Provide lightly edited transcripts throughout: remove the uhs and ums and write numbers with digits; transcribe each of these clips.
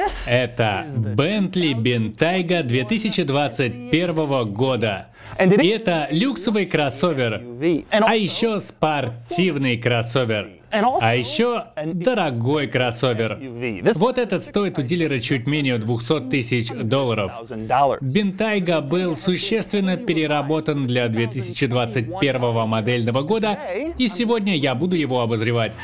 Это Bentley Bentayga 2021 года. И это люксовый кроссовер, а еще спортивный кроссовер, а еще дорогой кроссовер. Вот этот стоит у дилера чуть менее $200 тысяч. Bentayga был существенно переработан для 2021 модельного года, и сегодня я буду его обозревать.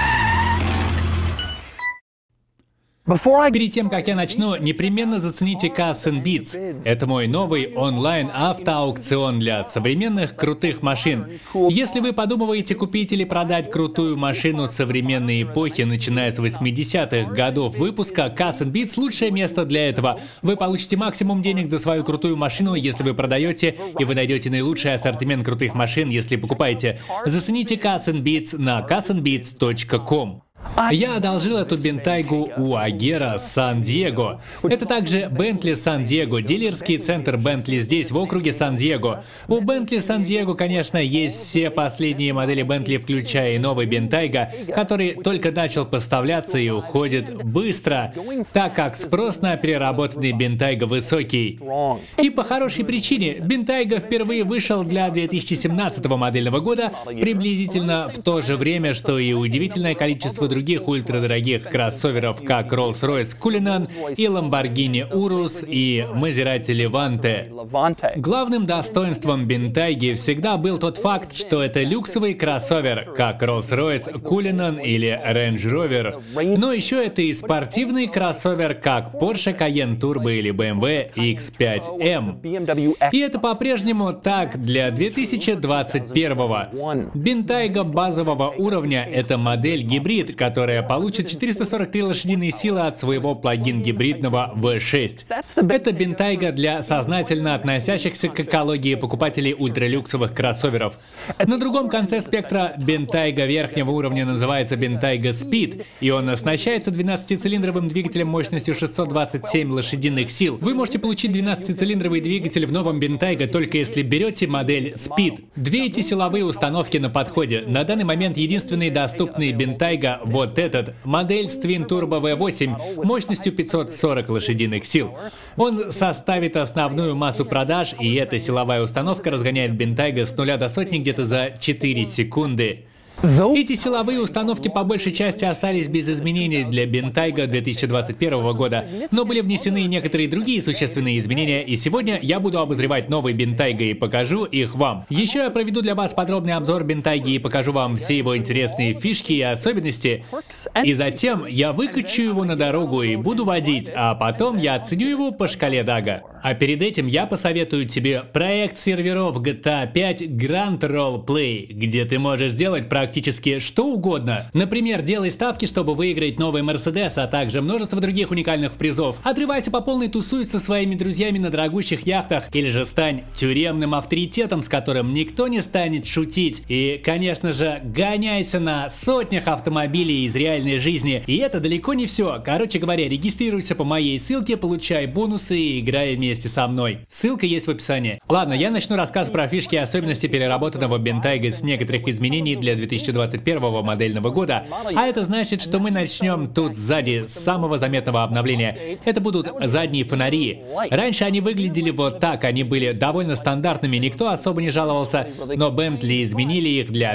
Перед тем, как я начну, непременно зацените Cuss & Beats. Это мой новый онлайн-автоаукцион для современных крутых машин. Если вы подумываете купить или продать крутую машину современной эпохи, начиная с 80-х годов выпуска, Cuss & Beats — лучшее место для этого. Вы получите максимум денег за свою крутую машину, если вы продаете, и вы найдете наилучший ассортимент крутых машин, если покупаете. Зацените Cuss & Beats на cussandbeats.com. Я одолжил эту Bentayga у Агера Сан-Диего. Это также Bentley Сан-Диего, дилерский центр Bentley здесь, в округе Сан-Диего. У Bentley Сан-Диего, конечно, есть все последние модели Bentley, включая и новый Bentayga, который только начал поставляться и уходит быстро, так как спрос на переработанный Bentayga высокий. И по хорошей причине. Bentayga впервые вышел для 2017 модельного года, приблизительно в то же время, что и удивительное количество других ультрадорогих кроссоверов, как Rolls-Royce Cullinan и Lamborghini Urus и Maserati Levante. Главным достоинством Bentayga всегда был тот факт, что это люксовый кроссовер, как Rolls-Royce Cullinan или Range Rover. Но еще это и спортивный кроссовер, как Porsche Cayenne Turbo или BMW X5M. И это по-прежнему так для 2021-го. Bentayga базового уровня — это модель гибрид, которая получит 443 лошадиные силы от своего плагин-гибридного V6. Это Bentayga для сознательно относящихся к экологии покупателей ультралюксовых кроссоверов. На другом конце спектра Bentayga верхнего уровня называется Bentayga Speed, и он оснащается 12-цилиндровым двигателем мощностью 627 лошадиных сил. Вы можете получить 12-цилиндровый двигатель в новом Bentayga только если берете модель Speed. Две эти силовые установки на подходе. На данный момент единственный доступный Bentayga — вот этот, модель с Twin Turbo V8 мощностью 540 лошадиных сил. Он составит основную массу продаж, и эта силовая установка разгоняет Bentayga с 0 до сотни где-то за 4 секунды. Эти силовые установки по большей части остались без изменений для Bentayga 2021 года, но были внесены некоторые другие существенные изменения, и сегодня я буду обозревать новый Bentayga и покажу их вам. Еще я проведу для вас подробный обзор Bentayga и покажу вам все его интересные фишки и особенности, и затем я выкачу его на дорогу и буду водить, а потом я оценю его по шкале Дага. А перед этим я посоветую тебе проект серверов GTA 5 Grand Roleplay, где ты можешь делать практически что угодно. Например, делай ставки, чтобы выиграть новый Mercedes, а также множество других уникальных призов. Отрывайся по полной, тусуй со своими друзьями на дорогущих яхтах, или же стань тюремным авторитетом, с которым никто не станет шутить. И, конечно же, гоняйся на сотнях автомобилей из реальной жизни. И это далеко не все. Короче говоря, регистрируйся по моей ссылке, получай бонусы и играй вместе со мной. Ссылка есть в описании. Ладно, я начну рассказ про фишки и особенности переработанного Bentayga с некоторых изменений для 2021 модельного года. А это значит, что мы начнем тут сзади с самого заметного обновления. Это будут задние фонари. Раньше они выглядели вот так, они были довольно стандартными, никто особо не жаловался, но Bentley изменили их для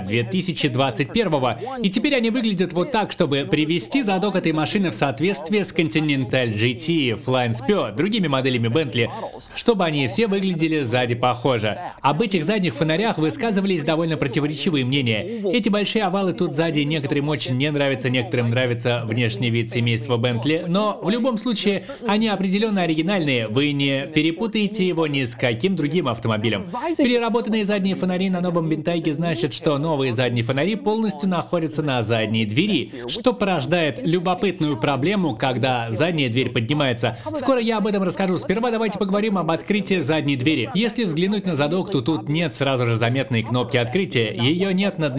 2021, и теперь они выглядят вот так, чтобы привести задок этой машины в соответствие с Continental GT, Flying Spur, другими моделями Bentley, чтобы они все выглядели сзади похоже. Об этих задних фонарях высказывались довольно противоречивые мнения. Эти большие овалы тут сзади некоторым очень не нравятся, некоторым нравится внешний вид семейства Bentley, но в любом случае они определенно оригинальные, вы не перепутаете его ни с каким другим автомобилем. Переработанные задние фонари на новом Bentayga значит, что новые задние фонари полностью находятся на задней двери, что порождает любопытную проблему, когда задняя дверь поднимается. Скоро я об этом расскажу. Сперва давайте поговорим об открытии задней двери. Если взглянуть на задок, то тут нет сразу же заметной кнопки открытия, ее нет над номерным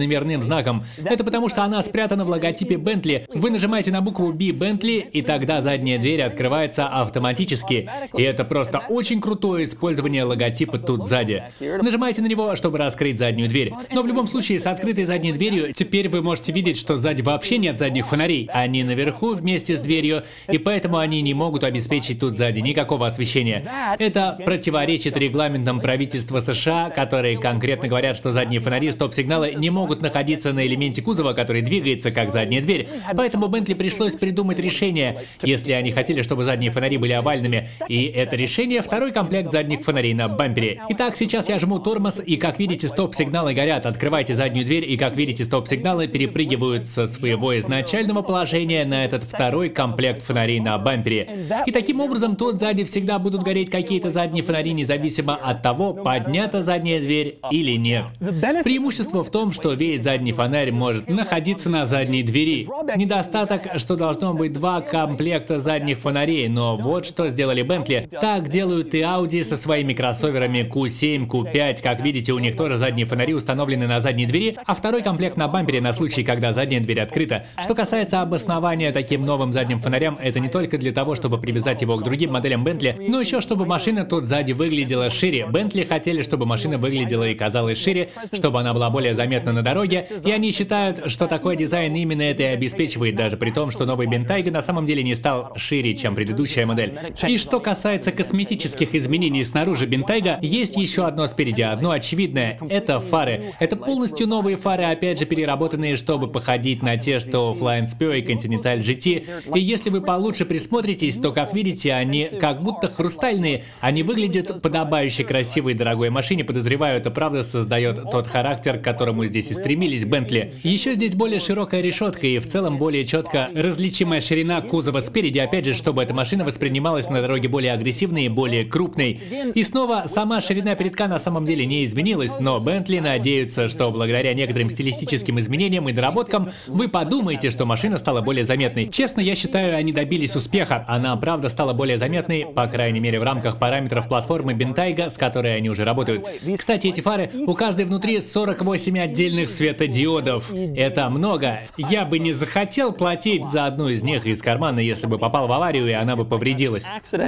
знаком. Это потому, что она спрятана в логотипе Bentley. Вы нажимаете на букву B Bentley, и тогда задняя дверь открывается автоматически. И это просто очень крутое использование логотипа тут сзади. Нажимаете на него, чтобы раскрыть заднюю дверь. Но в любом случае, с открытой задней дверью теперь вы можете видеть, что сзади вообще нет задних фонарей. Они наверху вместе с дверью, и поэтому они не могут обеспечить тут сзади никакого освещения. Это противоречит регламентам правительства США, которые конкретно говорят, что задние фонари стоп-сигнала не могут находиться на элементе кузова, который двигается как задняя дверь. Поэтому Bentley пришлось придумать решение, если они хотели, чтобы задние фонари были овальными. И это решение — второй комплект задних фонарей на бампере. Итак, сейчас я жму тормоз, и как видите, стоп-сигналы горят. Открывайте заднюю дверь, и как видите, стоп-сигналы перепрыгивают со своего изначального положения на этот второй комплект фонарей на бампере. И таким образом тут сзади всегда будут гореть какие-то задние фонари, независимо от того, поднята задняя дверь или нет. Преимущество в том, что весь задний фонарь может находиться на задней двери. Недостаток, что должно быть два комплекта задних фонарей, но вот что сделали Bentley. Так делают и Audi со своими кроссоверами Q7, Q5. Как видите, у них тоже задние фонари установлены на задней двери, а второй комплект на бампере на случай, когда задняя дверь открыта. Что касается обоснования таким новым задним фонарям, это не только для того, чтобы привязать его к другим моделям Bentley, но еще чтобы машина тут сзади выглядела шире. Bentley хотели, чтобы машина выглядела и казалась шире, чтобы она была более заметна на дороге, и они считают, что такой дизайн именно это и обеспечивает, даже при том, что новый Bentayga на самом деле не стал шире, чем предыдущая модель. И что касается косметических изменений снаружи Bentayga, есть еще одно спереди, одно очевидное — это фары. Это полностью новые фары, опять же переработанные, чтобы походить на те, что Flying Spur и Continental GT. И если вы получше присмотритесь, то, как видите, они как будто хрустальные. Они выглядят подобающе красивой и дорогой машине. Подозреваю, это правда создает тот характер, к которому здесь и стремились Bentley. Еще здесь более широкая решетка и в целом более четко различимая ширина кузова спереди, опять же, чтобы эта машина воспринималась на дороге более агрессивной и более крупной. И снова, сама ширина передка на самом деле не изменилась, но Bentley надеются, что благодаря некоторым стилистическим изменениям и доработкам вы подумаете, что машина стала более заметной. Честно, я считаю, они добились успеха. Она правда стала более заметной, по крайней мере в рамках параметров платформы Bentayga, с которой они уже работают. Кстати, эти фары, у каждой внутри 48 отдельных светодиодов. Это много. Я бы не захотел платить за одну из них из кармана, если бы попал в аварию и она бы повредилась.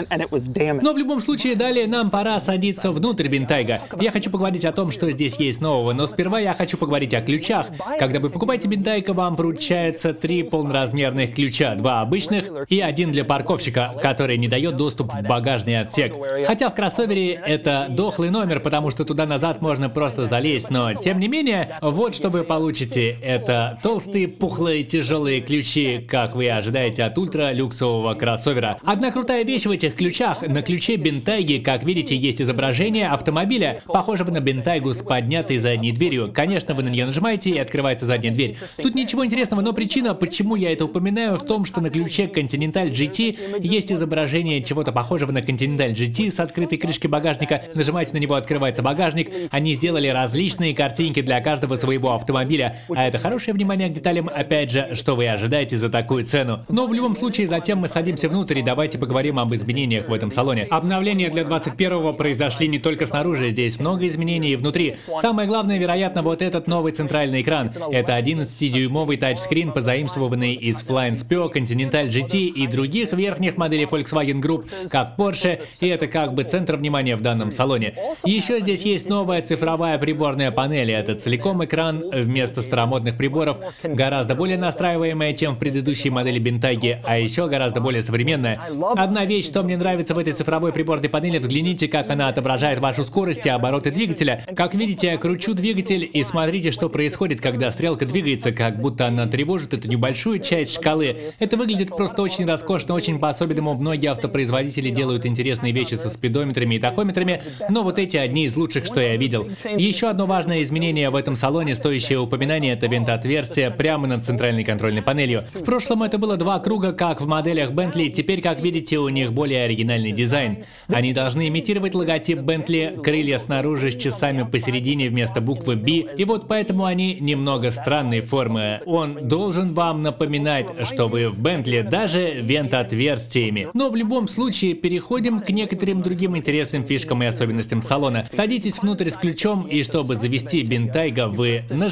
Но в любом случае, далее нам пора садиться внутрь Bentayga. Я хочу поговорить о том, что здесь есть нового, но сперва я хочу поговорить о ключах. Когда вы покупаете Bentayga, вам вручается 3 полноразмерных ключа, 2 обычных и 1 для парковщика, который не дает доступ в багажный отсек. Хотя в кроссовере это дохлый номер, потому что туда-назад можно просто залезть, но тем не менее, вот что вы получите. Это толстые, пухлые, тяжелые ключи, как вы ожидаете от ультралюксового кроссовера. Одна крутая вещь в этих ключах: на ключе Bentayga, как видите, есть изображение автомобиля, похожего на Bentayga с поднятой задней дверью. Конечно, вы на нее нажимаете и открывается задняя дверь. Тут ничего интересного, но причина, почему я это упоминаю, в том, что на ключе Continental GT есть изображение чего-то похожего на Continental GT с открытой крышкой багажника. Нажимаете на него, открывается багажник. Они сделали различные картинки для каждого своего автомобиля. А это хорошее внимание к деталям, опять же, что вы ожидаете за такую цену. Но в любом случае, затем мы садимся внутрь и давайте поговорим об изменениях в этом салоне. Обновления для 21-го произошли не только снаружи, здесь много изменений и внутри. Самое главное, вероятно, вот этот новый центральный экран. Это 11-дюймовый тачскрин, позаимствованный из Flying Spur, Continental GT и других верхних моделей Volkswagen Group, как Porsche, и это как бы центр внимания в данном салоне. Еще здесь есть новая цифровая приборная панель. Это целиком экран вместо старомодных приборов, гораздо более настраиваемая, чем в предыдущей модели Bentayga, а еще гораздо более современная. Одна вещь, что мне нравится в этой цифровой приборной панели, взгляните, как она отображает вашу скорость и обороты двигателя. Как видите, я кручу двигатель, и смотрите, что происходит, когда стрелка двигается, как будто она тревожит эту небольшую часть шкалы. Это выглядит просто очень роскошно, очень по-особенному. Многие автопроизводители делают интересные вещи со спидометрами и тахометрами, но вот эти одни из лучших, что я видел. Еще одно важное изменение в этом салоне, стоящее упоминания, это вентотверстие прямо над центральной контрольной панелью. В прошлом это было 2 круга, как в моделях Bentley, теперь, как видите, у них более оригинальный дизайн. Они должны имитировать логотип Bentley, крылья снаружи с часами посередине вместо буквы B, и вот поэтому они немного странной формы. Он должен вам напоминать, что вы в Bentley, даже вентотверстиями. Но в любом случае, переходим к некоторым другим интересным фишкам и особенностям салона. Садитесь внутрь с ключом, и чтобы завести Bentayga, вы нажимаете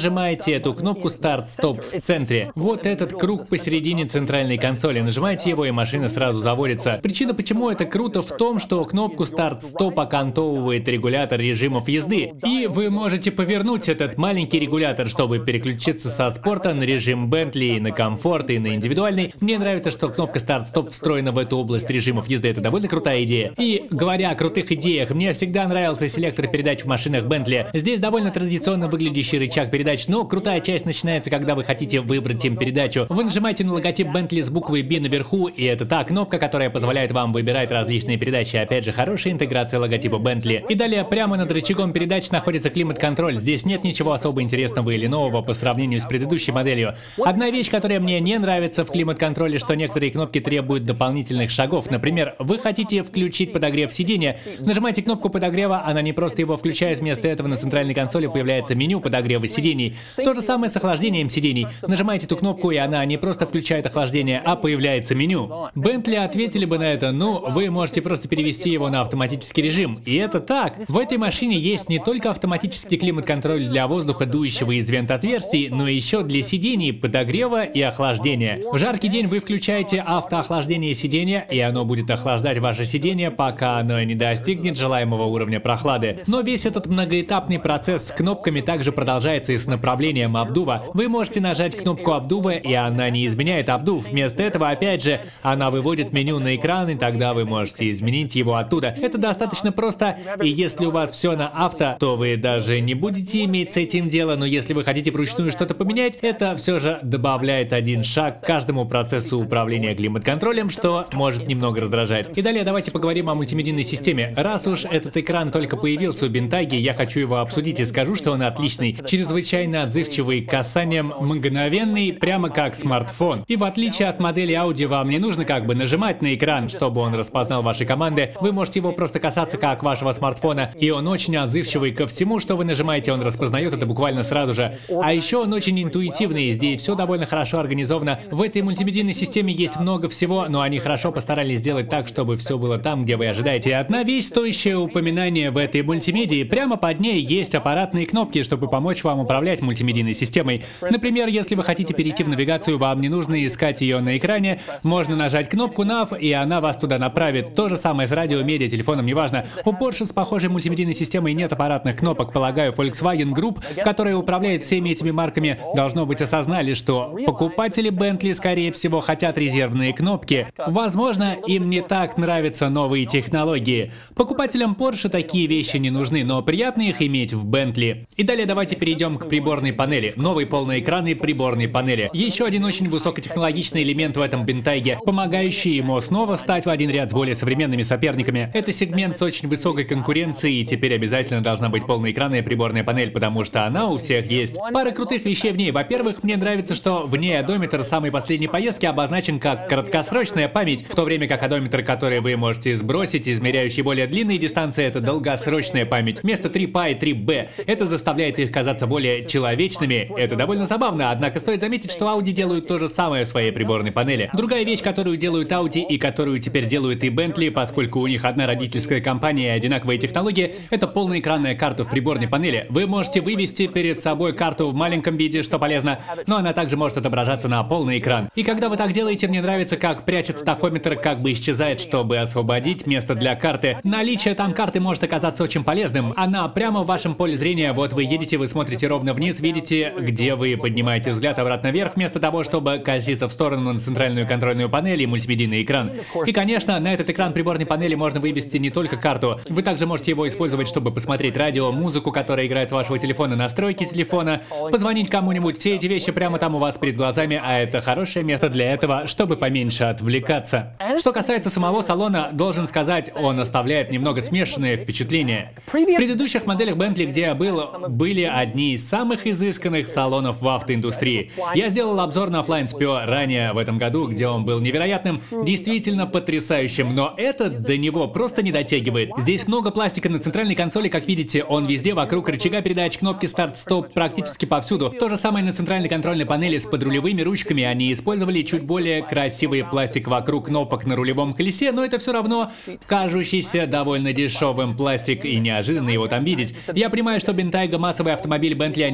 нажимаете эту кнопку «Старт-стоп» в центре. Вот этот круг посередине центральной консоли. Нажимаете его, и машина сразу заводится. Причина, почему это круто, в том, что кнопку «Старт-стоп» окантовывает регулятор режимов езды. И вы можете повернуть этот маленький регулятор, чтобы переключиться со спорта на режим Бентли, на комфорт и на индивидуальный. Мне нравится, что кнопка «Старт-стоп» встроена в эту область режимов езды. Это довольно крутая идея. И говоря о крутых идеях, мне всегда нравился селектор передач в машинах Бентли. Здесь довольно традиционно выглядящий рычаг передач, но крутая часть начинается, когда вы хотите выбрать им передачу. Вы нажимаете на логотип Бентли с буквой B наверху, и это та кнопка, которая позволяет вам выбирать различные передачи. Опять же, хорошая интеграция логотипа Бентли. И далее прямо над рычагом передач находится климат-контроль. Здесь нет ничего особо интересного или нового по сравнению с предыдущей моделью. Одна вещь, которая мне не нравится в климат-контроле, что некоторые кнопки требуют дополнительных шагов. Например, вы хотите включить подогрев сиденья, нажимаете кнопку подогрева, она не просто его включает, вместо этого на центральной консоли появляется меню подогрева сидений. То же самое с охлаждением сидений. Нажимаете эту кнопку, и она не просто включает охлаждение, а появляется меню. Бентли ответили бы на это: ну, вы можете просто перевести его на автоматический режим. И это так. В этой машине есть не только автоматический климат-контроль для воздуха, дующего из вент-отверстий, но еще для сидений, подогрева и охлаждения. В жаркий день вы включаете автоохлаждение сиденья, и оно будет охлаждать ваше сиденье, пока оно не достигнет желаемого уровня прохлады. Но весь этот многоэтапный процесс с кнопками также продолжается и с направлением обдува. Вы можете нажать кнопку обдува, и она не изменяет обдув. Вместо этого, опять же, она выводит меню на экран, и тогда вы можете изменить его оттуда. Это достаточно просто, и если у вас все на авто, то вы даже не будете иметь с этим дело, но если вы хотите вручную что-то поменять, это все же добавляет один шаг к каждому процессу управления климат-контролем, что может немного раздражать. И далее давайте поговорим о мультимедийной системе. Раз уж этот экран только появился у Bentayga, я хочу его обсудить и скажу, что он отличный, чрезвычайно отзывчивый к касаниям, мгновенный, прямо как смартфон. И в отличие от модели Audi, вам не нужно как бы нажимать на экран, чтобы он распознал ваши команды. Вы можете его просто касаться как вашего смартфона, и он очень отзывчивый ко всему, что вы нажимаете, он распознает это буквально сразу же. А еще он очень интуитивный, здесь все довольно хорошо организовано. В этой мультимедийной системе есть много всего, но они хорошо постарались сделать так, чтобы все было там, где вы ожидаете. Одна вещь, стоящая упоминания в этой мультимедии, прямо под ней есть аппаратные кнопки, чтобы помочь вам управлять мультимедийной системой. Например, если вы хотите перейти в навигацию, вам не нужно искать ее на экране, можно нажать кнопку Nav, и она вас туда направит. То же самое с радио, медиа, телефоном, неважно. У Porsche с похожей мультимедийной системой нет аппаратных кнопок. Полагаю, Volkswagen Group, которая управляет всеми этими марками, должно быть осознали, что покупатели Bentley, скорее всего, хотят резервные кнопки. Возможно, им не так нравятся новые технологии. Покупателям Porsche такие вещи не нужны, но приятно их иметь в Bentley. И далее давайте перейдем к приборной панели. Новый полноэкранный приборной панели. Еще один очень высокотехнологичный элемент в этом Bentayga, помогающий ему снова встать в один ряд с более современными соперниками. Это сегмент с очень высокой конкуренцией, и теперь обязательно должна быть полноэкранная приборная панель, потому что она у всех есть. Пара крутых вещей в ней. Во-первых, мне нравится, что в ней одометр самой последней поездки обозначен как краткосрочная память, в то время как одометр, который вы можете сбросить, измеряющий более длинные дистанции, это долгосрочная память. Вместо 3PA и 3B. Это заставляет их казаться более человечными. Это довольно забавно, однако стоит заметить, что Audi делают то же самое в своей приборной панели. Другая вещь, которую делают Audi и которую теперь делают и Bentley, поскольку у них одна родительская компания и одинаковые технологии, это полноэкранная карта в приборной панели. Вы можете вывести перед собой карту в маленьком виде, что полезно, но она также может отображаться на полный экран. И когда вы так делаете, мне нравится, как прячется тахометр, как бы исчезает, чтобы освободить место для карты. Наличие там карты может оказаться очень полезным. Она прямо в вашем поле зрения. Вот вы едете, вы смотрите ровно вниз, видите, где вы поднимаете взгляд обратно вверх, вместо того, чтобы коситься в сторону на центральную контрольную панель и мультимедийный экран. И, конечно, на этот экран приборной панели можно вывести не только карту. Вы также можете его использовать, чтобы посмотреть радио, музыку, которая играет с вашего телефона, настройки телефона, позвонить кому-нибудь. Все эти вещи прямо там у вас перед глазами, а это хорошее место для этого, чтобы поменьше отвлекаться. Что касается самого салона, должен сказать, он оставляет немного смешанное впечатление. В предыдущих моделях Bentley, где я был, были одни из самых изысканных салонов в автоиндустрии. Я сделал обзор на Flying Spur ранее в этом году, где он был невероятным, действительно потрясающим, но этот до него просто не дотягивает. Здесь много пластика на центральной консоли, как видите, он везде, вокруг рычага передач, кнопки старт-стоп, практически повсюду. То же самое на центральной контрольной панели с подрулевыми ручками, они использовали чуть более красивый пластик вокруг кнопок на рулевом колесе, но это все равно кажущийся довольно дешевым пластик, и неожиданно его там видеть. Я понимаю, что Bentayga массовый автомобиль, Bentley они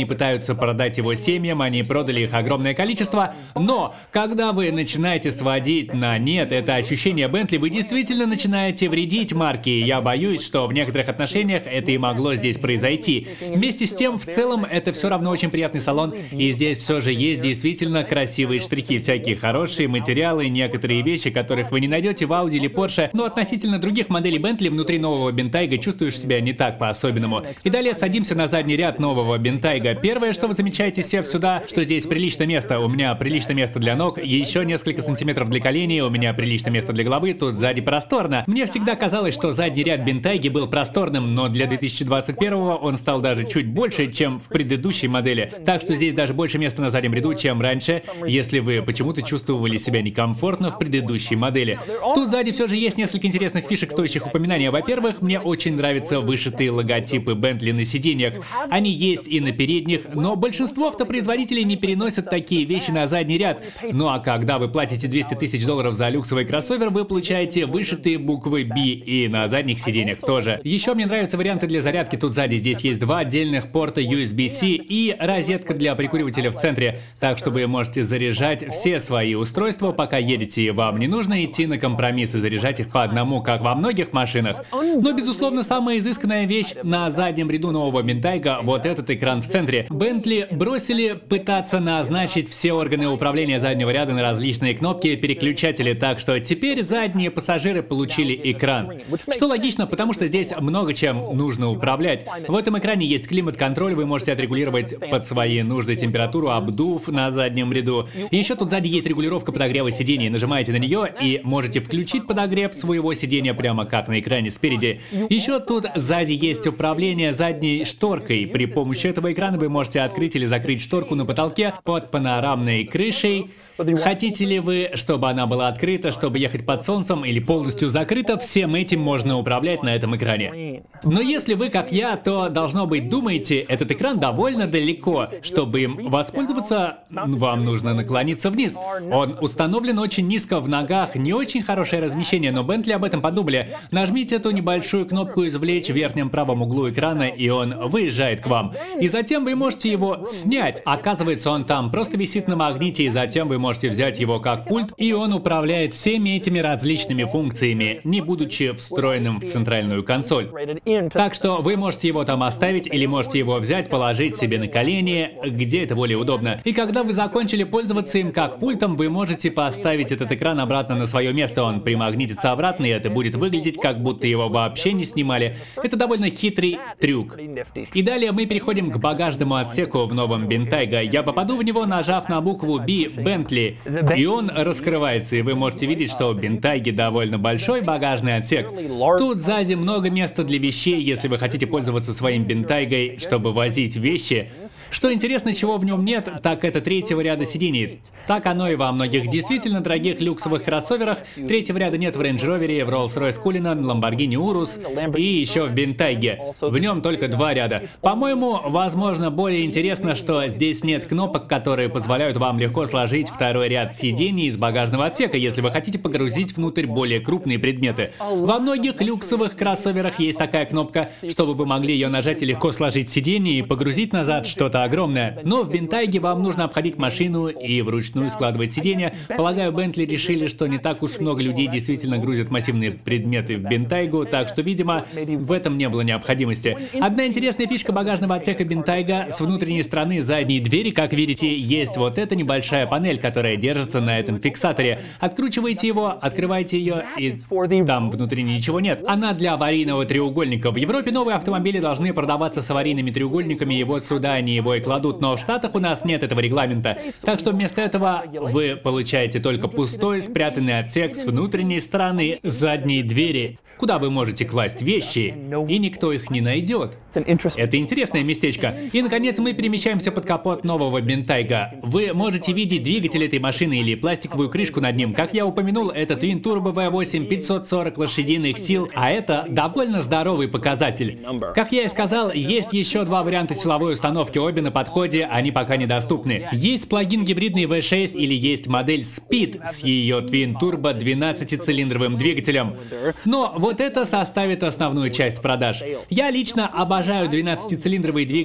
они пытаются продать его семьям, они продали их огромное количество, но когда вы начинаете сводить на нет это ощущение Бентли, вы действительно начинаете вредить марке, и я боюсь, что в некоторых отношениях это и могло здесь произойти. Вместе с тем, в целом, это все равно очень приятный салон, и здесь все же есть действительно красивые штрихи, всякие хорошие материалы, некоторые вещи, которых вы не найдете в Audi или Porsche, но относительно других моделей Bentley внутри нового Bentayga чувствуешь себя не так по-особенному. И далее садимся на задний ряд нового Bentayga. Первое, что вы замечаете, сев сюда, что здесь приличное место. У меня приличное место для ног, еще несколько сантиметров для коленей, у меня приличное место для головы, тут сзади просторно. Мне всегда казалось, что задний ряд Bentayga был просторным, но для 2021-го он стал даже чуть больше, чем в предыдущей модели. Так что здесь даже больше места на заднем ряду, чем раньше, если вы почему-то чувствовали себя некомфортно в предыдущей модели. Тут сзади все же есть несколько интересных фишек, стоящих упоминания. Во-первых, мне очень нравятся вышитые логотипы Bentley на сиденьях. Они есть и на передних, но большинство автопроизводителей не переносят такие вещи на задний ряд. Ну а когда вы платите $200 тысяч за люксовый кроссовер, вы получаете вышитые буквы B и на задних сиденьях тоже. Еще мне нравятся варианты для зарядки тут сзади. Здесь есть два отдельных порта USB-C и розетка для прикуривателя в центре, так что вы можете заряжать все свои устройства, пока едете, и вам не нужно идти на компромисс и заряжать их по одному, как во многих машинах. Но, безусловно, самая изысканная вещь на заднем ряду нового Bentayga — вот этот экран в центре. Bentley бросили пытаться назначить все органы управления заднего ряда на различные кнопки, переключатели, так что теперь задние пассажиры получили экран. Что логично, потому что здесь много чем нужно управлять. В этом экране есть климат-контроль, вы можете отрегулировать под свои нужды температуру, обдув на заднем ряду. И еще тут сзади есть регулировка подогрева сидений. Нажимаете на нее и можете включить подогрев своего сидения прямо как на экране спереди. Еще тут сзади есть управление задней шторкой. При помощи этого экрана вы можете открыть или закрыть шторку на потолке под панорамной крышей. Хотите ли вы, чтобы она была открыта, чтобы ехать под солнцем, или полностью закрыта, всем этим можно управлять на этом экране. Но если вы, как я, то, должно быть, думаете, этот экран довольно далеко. Чтобы им воспользоваться, вам нужно наклониться вниз. Он установлен очень низко в ногах, не очень хорошее размещение, но Bentley об этом подумали. Нажмите эту небольшую кнопку «Извлечь» в верхнем правом углу экрана, и он выезжает к вам. И затем вы можете его снять. Оказывается, он там просто висит на магните, и затем вы можете взять его как пульт, и он управляет всеми этими различными функциями, не будучи встроенным в центральную консоль. Так что вы можете его там оставить, или можете его взять, положить себе на колени, где это более удобно. И когда вы закончили пользоваться им как пультом, вы можете поставить этот экран обратно на свое место. Он примагнитится обратно, и это будет выглядеть, как будто его вообще не снимали. Это довольно хитрый трюк. И далее мы переходим к багажному отсеку в новом Bentayga. Я попаду в него, нажав на букву B, Bentley, и он раскрывается, и вы можете видеть, что в Bentayga довольно большой багажный отсек. Тут сзади много места для вещей, если вы хотите пользоваться своим Bentayga, чтобы возить вещи. Что интересно, чего в нем нет, так это третьего ряда сидений. Так оно и во многих действительно дорогих люксовых кроссоверах. Третьего ряда нет в Range Rover, в Rolls-Royce Cullinan, Lamborghini Urus и еще в Bentayga. В нем только два ряда. По-моему, возможно, более интересно, что здесь нет кнопок, которые позволяют вам легко сложить второй ряд сидений из багажного отсека, если вы хотите погрузить внутрь более крупные предметы. Во многих люксовых кроссоверах есть такая кнопка, чтобы вы могли ее нажать и легко сложить сиденье и погрузить назад что-то огромное. Но в Bentayga вам нужно обходить машину и вручную складывать сиденья. Полагаю, Bentley решили, что не так уж много людей действительно грузят массивные предметы в Bentayga, так что, видимо, в этом не было необходимости. Одна интересная фишка багажного отсека Bentayga: с внутренней стороны задней двери, как видите, есть вот эта небольшая панель, которая держится на этом фиксаторе. Откручиваете его, открываете ее, и там внутри ничего нет. Она для аварийного треугольника. В Европе новые автомобили должны продаваться с аварийными треугольниками, и вот сюда они его и кладут, но в Штатах у нас нет этого регламента. Так что вместо этого вы получаете только пустой, спрятанный отсек с внутренней стороны задней двери, куда вы можете класть вещи, и никто их не найдет. Это интересное местечко. И, наконец, мы перемещаемся под капот нового Bentayga. Вы можете видеть двигатель этой машины или пластиковую крышку над ним. Как я упомянул, это Twin Turbo V8 540 лошадиных сил, а это довольно здоровый показатель. Как я и сказал, есть еще два варианта силовой установки, обе на подходе, они пока недоступны. Есть плагин гибридный V6 или есть модель Speed с ее Twin Turbo 12-цилиндровым двигателем. Но вот это составит основную часть продаж. Я лично обожаю 12-цилиндровый двигатель, я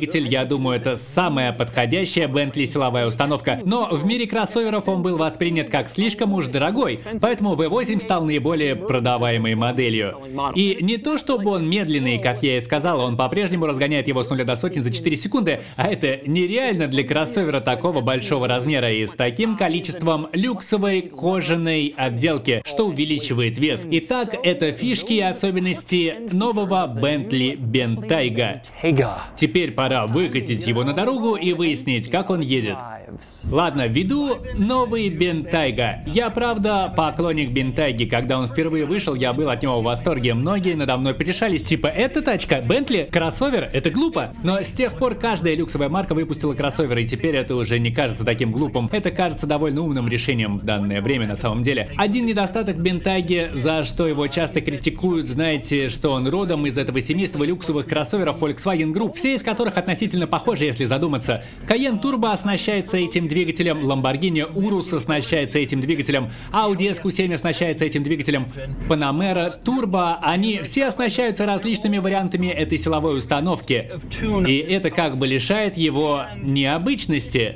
думаю, это самая подходящая Bentley силовая установка. Но в мире кроссоверов он был воспринят как слишком уж дорогой, поэтому V8 стал наиболее продаваемой моделью. И не то чтобы он медленный, как я и сказал, он по-прежнему разгоняет его с 0 до сотни за 4 секунды, а это нереально для кроссовера такого большого размера и с таким количеством люксовой кожаной отделки, что увеличивает вес. Итак, это фишки и особенности нового Bentley Bentayga. Теперь пора выкатить его на дорогу и выяснить, как он едет. Ладно, введу новый Bentayga. Я, правда, поклонник Bentayga. Когда он впервые вышел, я был от него в восторге. Многие надо мной потешались, типа, эта тачка, Bentley, кроссовер, это глупо. Но с тех пор каждая люксовая марка выпустила кроссовер, и теперь это уже не кажется таким глупым. Это кажется довольно умным решением в данное время на самом деле. Один недостаток Bentayga, за что его часто критикуют, знаете, что он родом из этого семейства люксовых кроссоверов Volkswagen Group, все из которых относительно похожи, если задуматься. Cayenne Turbo оснащается этим двигателем, Lamborghini Urus оснащается этим двигателем, Audi SQ7 оснащается этим двигателем, Panamera Turbo, они все оснащаются различными вариантами этой силовой установки. И это как бы лишает его необычности.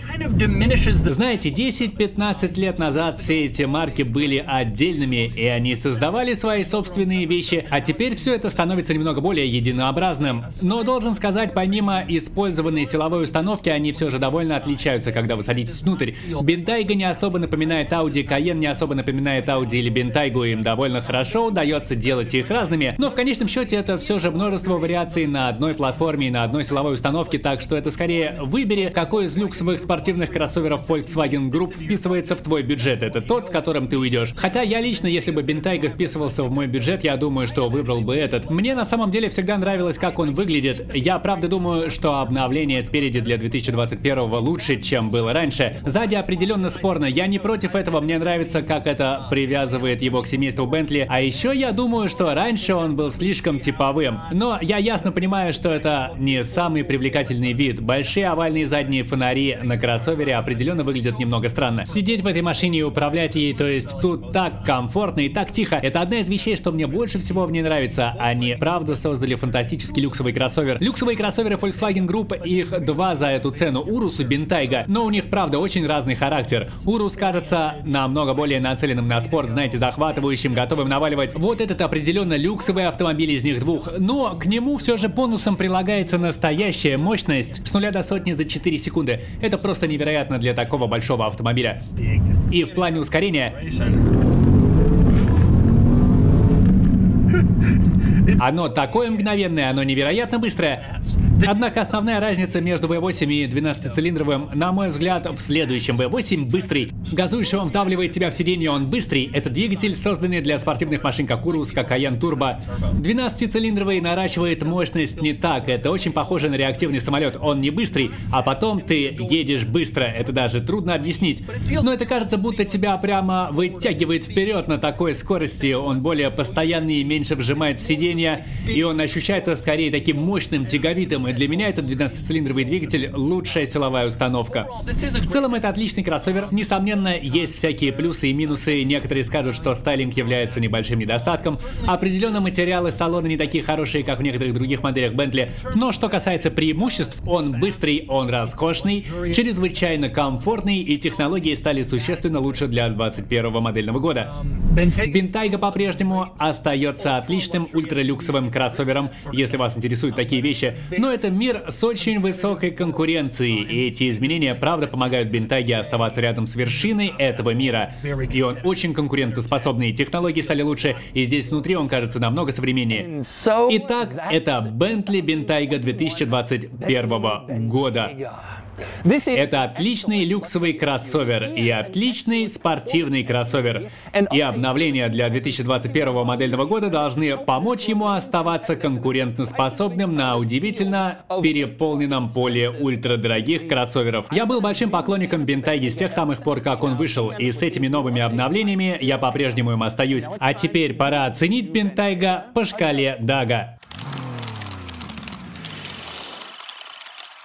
Знаете, 10-15 лет назад все эти марки были отдельными, и они создавали свои собственные вещи, а теперь все это становится немного более единообразным. Но должен сказать, помимо использованной силовой установки, они все же довольно отличаются, когда вы садитесь внутрь. Bentayga не особо напоминает Audi, Cayenne не особо напоминает Audi или Bentayga, им довольно хорошо удается делать их разными, но в конечном счете это все же множество вариаций на одной платформе и на одной силовой установке, так что это скорее выбери, какой из люксовых спортивных кроссоверов Volkswagen Group вписывается в твой бюджет, это тот, с которым ты уйдешь. Хотя я лично, если бы Bentayga вписывался в мой бюджет, я думаю, что выбрал бы этот. Мне на самом деле всегда нравилось, как он выглядит. Я правда думаю, что обновление спереди для 2021 лучше, чем было раньше. Сзади определенно спорно, я не против этого, мне нравится, как это привязывает его к семейству Bentley. А еще я думаю, что раньше он был слишком типовым. Но я ясно понимаю, что это не самый привлекательный вид. Большие овальные задние фонари на кроссовере определенно выглядят немного странно. Сидеть в этой машине и управлять ей, то есть тут так комфортно и так тихо. Это одна из вещей, что мне больше всего в ней нравится. Они правда создали фантастический люксовый кроссовер. Люксовые кроссоверы Volkswagen Group, их два за эту цену, Urus и Bentayga. Но у них правда очень разный характер. Urus кажется намного более нацеленным на спорт, знаете, захватывающим, готовым наваливать. Вот этот определенно люксовый автомобиль из них двух. Но к нему все же бонусом прилагается настоящая мощность с 0 до сотни за 4 секунды. Это просто невероятно для такого большого автомобиля. И в плане ускорения оно такое мгновенное, оно невероятно быстрое. Однако основная разница между V8 и 12-цилиндровым, на мой взгляд, в следующем. V8 быстрый. Газующий он вдавливает тебя в сиденье, он быстрый. Это двигатель, созданный для спортивных машин, как Urus, как Cayenne Turbo. 12-цилиндровый наращивает мощность не так. Это очень похоже на реактивный самолет. Он не быстрый, а потом ты едешь быстро. Это даже трудно объяснить. Но это кажется, будто тебя прямо вытягивает вперед на такой скорости. Он более постоянный и меньше вжимает в сиденье. И он ощущается скорее таким мощным, тяговитым. И для меня этот 12-цилиндровый двигатель лучшая силовая установка. В целом это отличный кроссовер. Несомненно, есть всякие плюсы и минусы. Некоторые скажут, что стайлинг является небольшим недостатком. Определенно материалы салона не такие хорошие, как в некоторых других моделях Bentley. Но что касается преимуществ, он быстрый, он роскошный, чрезвычайно комфортный, и технологии стали существенно лучше для 2021 модельного года. Bentayga по-прежнему остается отличным ультралюксовым кроссовером, если вас интересуют такие вещи. Но это мир с очень высокой конкуренцией, и эти изменения правда помогают Bentayga оставаться рядом с вершиной этого мира. И он очень конкурентоспособный, технологии стали лучше, и здесь внутри он кажется намного современнее. Итак, это Bentley Bentayga 2021 года. Это отличный люксовый кроссовер и отличный спортивный кроссовер. И обновления для 2021 модельного года должны помочь ему оставаться конкурентоспособным на удивительно переполненном поле ультрадорогих кроссоверов. Я был большим поклонником Bentayga с тех самых пор, как он вышел, и с этими новыми обновлениями я по-прежнему им остаюсь. А теперь пора оценить Bentayga по шкале Дага.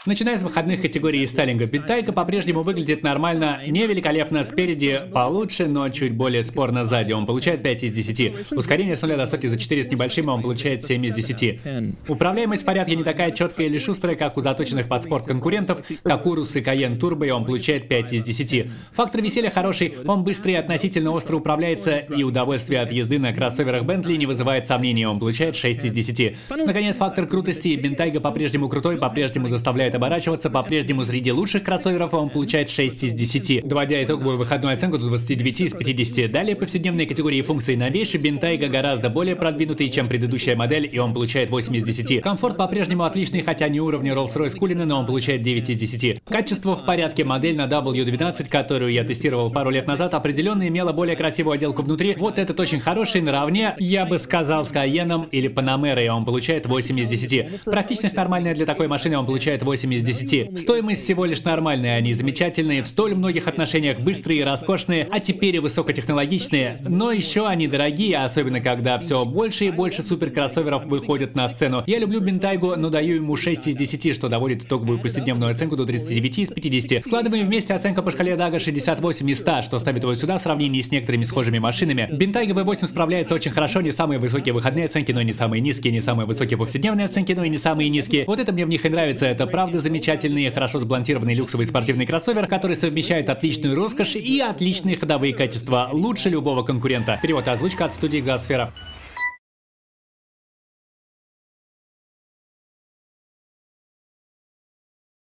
Начиная с выходных категорий и стайлинга, Бентайга по-прежнему выглядит нормально, не великолепно спереди, получше, но чуть более спорно сзади. Он получает 5 из 10. Ускорение с 0 до сотни за 4 с небольшим, он получает 7 из 10. Управляемость в порядке не такая четкая или шустрая, как у заточенных под спорт конкурентов, как Урус и Кайен Турбо, и он получает 5 из 10. Фактор веселья хороший, он быстрый и относительно остро управляется, и удовольствие от езды на кроссоверах Бентли не вызывает сомнений, он получает 6 из 10. Наконец, фактор крутости. Бентайга по-прежнему крутой, по-прежнему заставляет оборачиваться, по-прежнему среди лучших кроссоверов, он получает 6 из 10. Доводя итоговую выходную оценку до 29 из 50. Далее повседневные категории функций новейший. Бентайга гораздо более продвинутый, чем предыдущая модель, и он получает 8 из 10. Комфорт по-прежнему отличный, хотя не уровня Rolls-Royce Cullinan, но он получает 9 из 10. Качество в порядке. Модель на W12, которую я тестировал пару лет назад, определенно имела более красивую отделку внутри. Вот этот очень хороший, наравне, я бы сказал, с Кайеном или Панамерой, и он получает 8 из 10. Практичность нормальная для такой машины, он получает 8 из 10. Стоимость всего лишь нормальная, они замечательные, в столь многих отношениях быстрые и роскошные, а теперь и высокотехнологичные. Но еще они дорогие, особенно когда все больше и больше суперкроссоверов выходят на сцену. Я люблю Бентайгу, но даю ему 6 из 10, что доводит итоговую повседневную оценку до 39 из 50. Складываем вместе оценка по шкале Дага 68 из 100, что ставит его сюда в сравнении с некоторыми схожими машинами. Бентайга V8 справляется очень хорошо, не самые высокие выходные оценки, но и не самые низкие, не самые высокие повседневные оценки, но и не самые низкие. Вот это мне в них и нравится, это правда замечательный, хорошо сбалансированный люксовый спортивный кроссовер, который совмещает отличную роскошь и отличные ходовые качества, лучше любого конкурента. Перевод и озвучка от студии Экзосфера.